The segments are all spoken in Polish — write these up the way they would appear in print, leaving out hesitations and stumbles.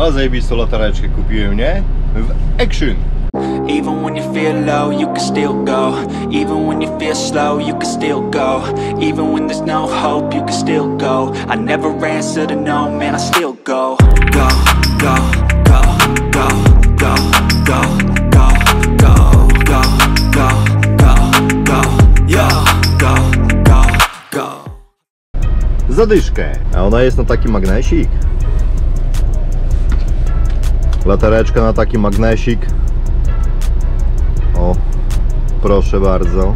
Ale zajebistą latareczkę kupiłem, nie? W Action. Even when you feel low, you can still go. Even when you feel slow, you can still go. Even when there's no hope, you can still go. I never answer to no, man, I still go. Go, go, go, go, go, go, go, go, go, go, go, go, yo, go, go, go. Zadyszkę. A ona jest na taki magnesik. Latareczka na taki magnesik. O, proszę bardzo.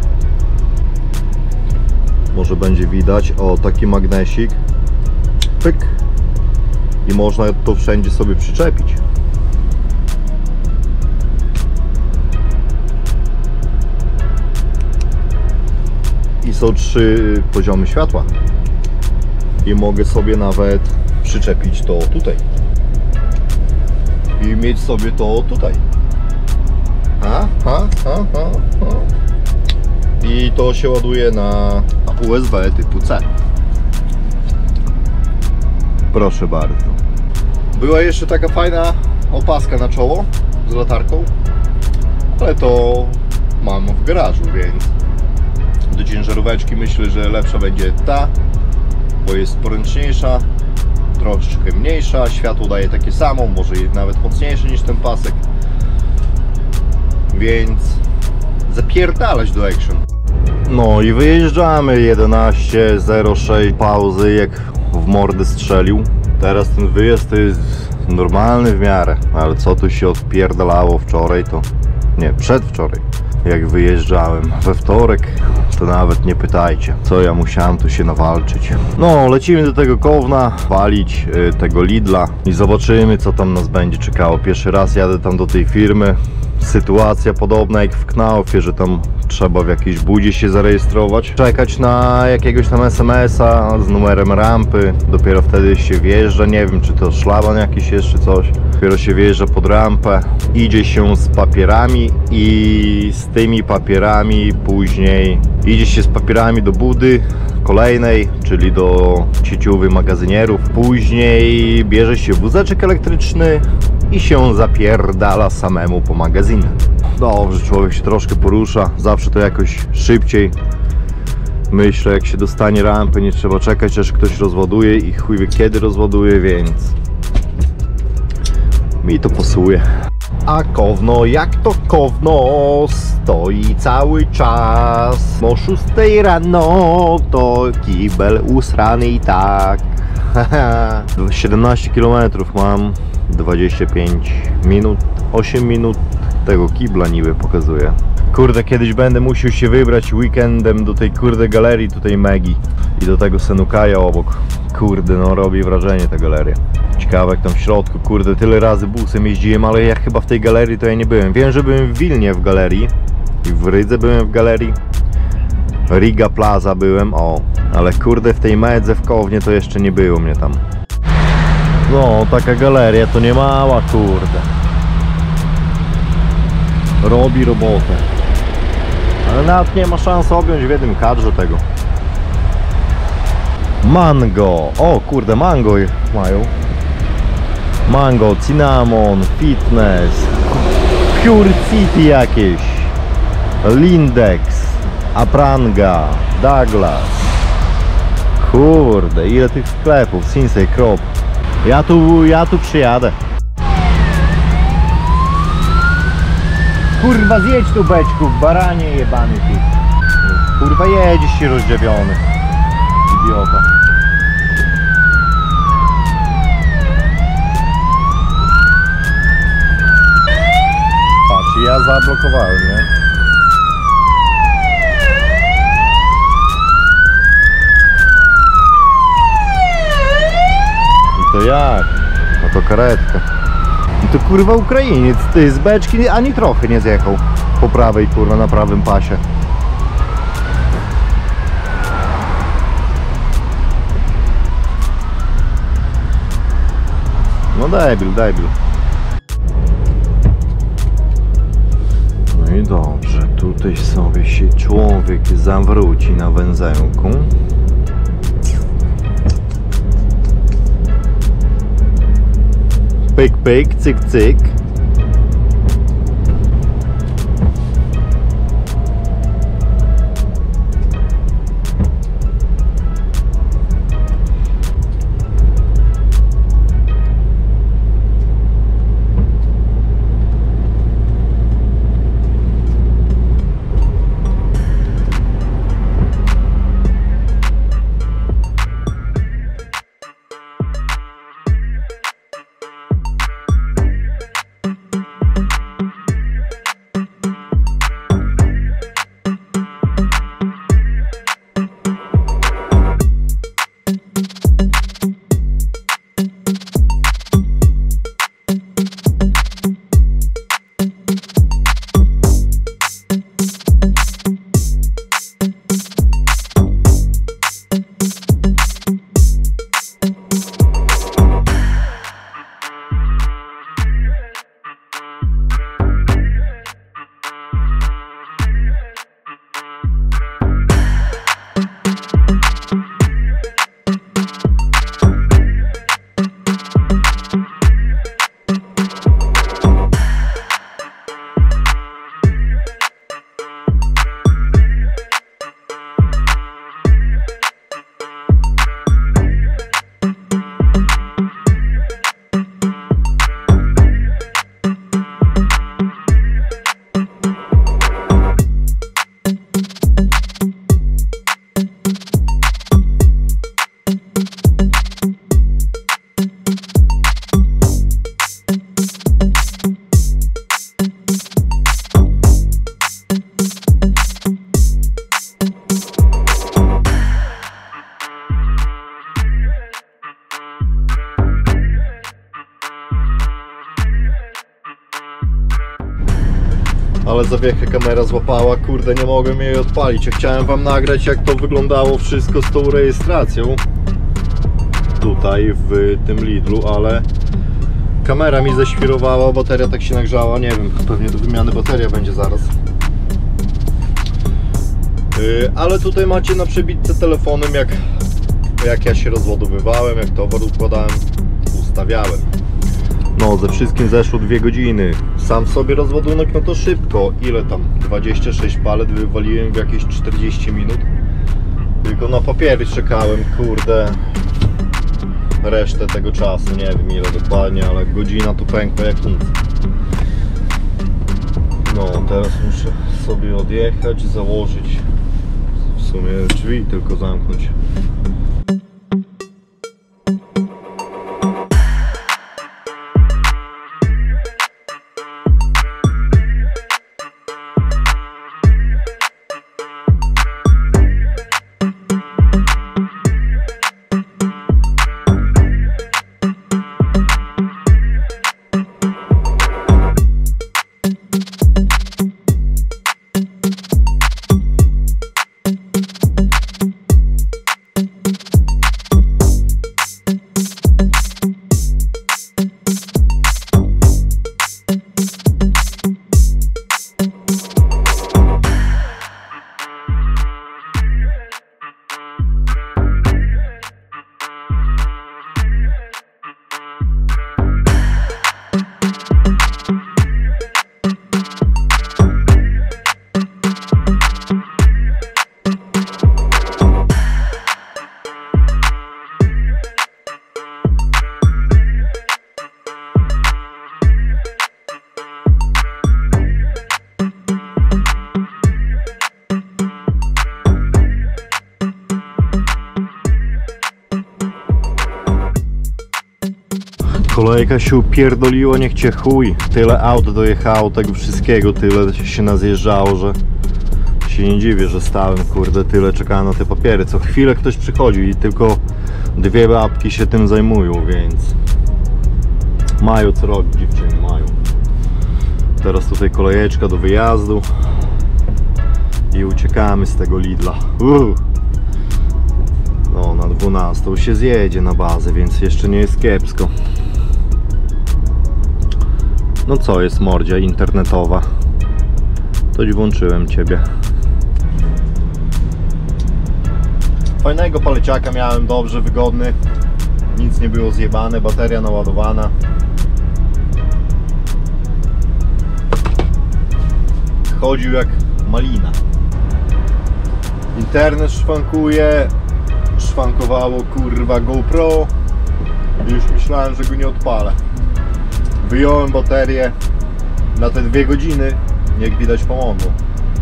Może będzie widać. O, taki magnesik. Pyk. I można to wszędzie sobie przyczepić. I są 3 poziomy światła. I mogę sobie nawet przyczepić to tutaj. I mieć sobie to tutaj. I to się ładuje na USB typu C. Proszę bardzo. Była jeszcze taka fajna opaska na czoło z latarką, ale to mam w garażu, więc do ciężaróweczki myślę, że lepsza będzie ta, bo jest poręczniejsza, troszeczkę mniejsza, światło daje takie samo, może nawet mocniejsze niż ten pasek. Więc zapierdalać do Action. No i wyjeżdżamy. 11:06 pauzy, jak w mordę strzelił. Teraz ten wyjazd to jest normalny w miarę, ale co tu się odpierdalało wczoraj, to nie, przedwczoraj, jak wyjeżdżałem we wtorek, to nawet nie pytajcie, co ja musiałem tu się nawalczyć. No, lecimy do tego Kowna, walić tego Lidla i zobaczymy, co tam nas będzie czekało. Pierwszy raz jadę tam do tej firmy. Sytuacja podobna jak w Knaufie, że tam trzeba w jakiejś budzie się zarejestrować, czekać na jakiegoś tam SMS-a z numerem rampy, dopiero wtedy się wjeżdża, nie wiem czy to szlaban jakiś jest czy coś, dopiero się wjeżdża pod rampę, idzie się z papierami i z tymi papierami później idzie się z papierami do budy kolejnej, czyli do sieciowych magazynierów, później bierze się wózeczek elektryczny i się zapierdala samemu po magazynę. Dobrze, człowiek się troszkę porusza, zawsze to jakoś szybciej. Myślę, jak się dostanie rampy, nie trzeba czekać, aż ktoś rozładuje i chuj wie kiedy rozładuje, więc mi to pasuje. A Kowno, jak to Kowno stoi cały czas. O 6 rano to kibel usrany i tak. 17 km mam, 25 minut, 8 minut tego kibla niby pokazuje. Kurde, kiedyś będę musiał się wybrać weekendem do tej kurde galerii tutaj Megi i do tego Senukaja obok. Kurde, no robi wrażenie ta galeria. Ciekawe jak tam w środku, kurde, tyle razy busem jeździłem, ale ja chyba w tej galerii to ja nie byłem. Wiem, że byłem w Wilnie w galerii i w Rydze byłem w galerii. Riga Plaza byłem, o, ale kurde w tej Medze w Kownie to jeszcze nie było mnie tam. No, taka galeria to nie mała, kurde. Robi robotę. Ale nawet nie ma szans objąć w jednym kadrze tego. Mango, o kurde, mango mają. Mango, Cinnamon, Fitness, Pure City jakieś, Lindex, Apranga, Douglas. Kurde, ile tych sklepów, Sinsei Crop. Ja tu przyjadę. Kurwa, zjedź tu beczku, baranie jebany ty. Kurwa, jedziesz się rozdziawiony. Idiota. Patrz, ja zablokowałem, nie? I to jak? No to karetka. I to kurwa Ukrainiec, ty z beczki ani trochę nie zjechał po prawej, kurwa, na prawym pasie. No debil, debil. No i dobrze, tutaj sobie się człowiek zawróci na węzełku. Pyk, pyk, cyk, cyk. Ale zawiechę kamera złapała, kurde, nie mogłem jej odpalić. Ja chciałem wam nagrać, jak to wyglądało wszystko z tą rejestracją tutaj w tym Lidlu, ale kamera mi ześwirowała, bateria tak się nagrzała, nie wiem, pewnie do wymiany bateria będzie zaraz. Ale tutaj macie na przebitce telefonem, jak ja się rozładowywałem, jak towar układałem, ustawiałem. No, ze wszystkim zeszło 2 godziny. Sam sobie rozładunek, no to szybko. Ile tam? 26 palet wywaliłem w jakieś 40 minut. Tylko na papiery czekałem, kurde, resztę tego czasu. Nie wiem ile dokładnie, ale godzina to pękła jak nic. No, teraz muszę sobie odjechać, założyć. W sumie drzwi tylko zamknąć. Kolejka się upierdoliła, niech cię chuj. Tyle aut dojechało, tego wszystkiego, tyle się nazjeżdżało, że się nie dziwię, że stałem, kurde, tyle czekałem na te papiery. Co chwilę ktoś przychodził i tylko 2 babki się tym zajmują, więc mają co robić, dziewczyny, mają. Teraz tutaj kolejeczka do wyjazdu i uciekamy z tego Lidla. No, na 12 się zjedzie na bazę, więc jeszcze nie jest kiepsko. No co jest mordzia internetowa? Toć włączyłem ciebie. Fajnego paleciaka miałem, dobrze, wygodny. Nic nie było zjebane, bateria naładowana. chodził jak malina. Internet szwankuje, szwankowało kurwa GoPro i już myślałem, że go nie odpalę. Wyjąłem baterię na te 2 godziny, jak widać pomogło.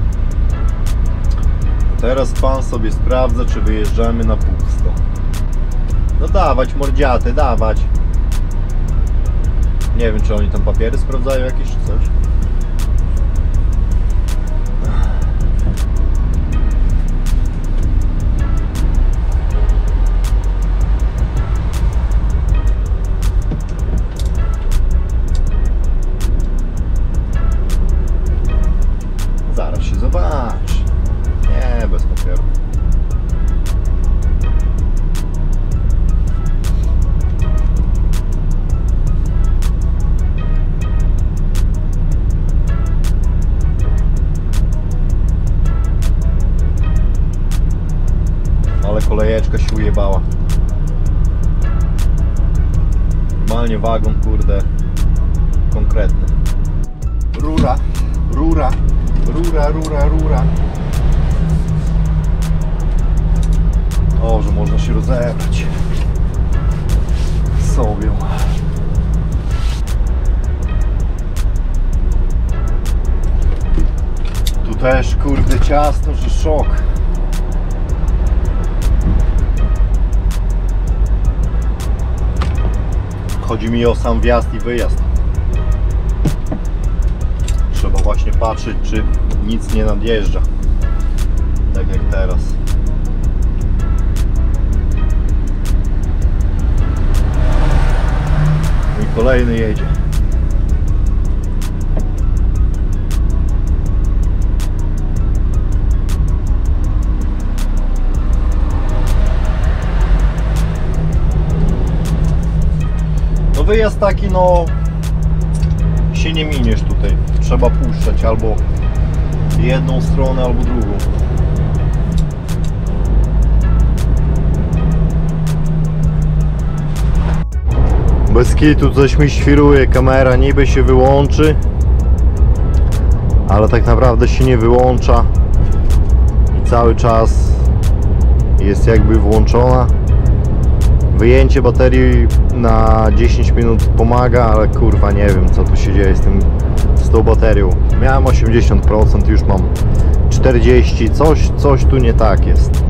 Teraz pan sobie sprawdza, czy wyjeżdżamy na pusto. No dawać mordziaty, dawać. Nie wiem, czy oni tam papiery sprawdzają jakieś czy coś. Zaraz się zobaczy. Nie, bez papieru. Ale kolejeczka się ujebała. Normalnie wagon, kurde, konkretny. Rura, rura, rura, rura, rura. O, że można się rozebrać sobie. Tu też, kurde, ciasno, że szok. Chodzi mi o sam wjazd i wyjazd. Trzeba właśnie patrzeć, czy nic nie nadjeżdża. Tak jak teraz. I kolejny jedzie. No wyjazd taki, no się nie miniesz tutaj. Trzeba puszczać albo jedną stronę, albo drugą. Bez kitu coś mi świruje, kamera niby się wyłączy, ale tak naprawdę się nie wyłącza i cały czas jest jakby włączona. Wyjęcie baterii na 10 minut pomaga, ale kurwa nie wiem, co tu się dzieje z tą baterią. Miałem 80%, już mam 40%, coś tu nie tak jest.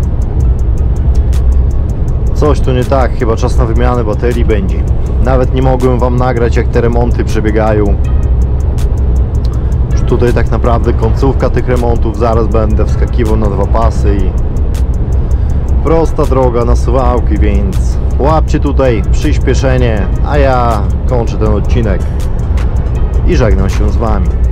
Coś tu nie tak, chyba czas na wymianę baterii będzie. Nawet nie mogłem wam nagrać, jak te remonty przebiegają. Już tutaj tak naprawdę końcówka tych remontów, zaraz będę wskakiwał na 2 pasy i prosta droga na Suwałki, więc łapcie tutaj przyspieszenie, a ja kończę ten odcinek i żegnam się z wami.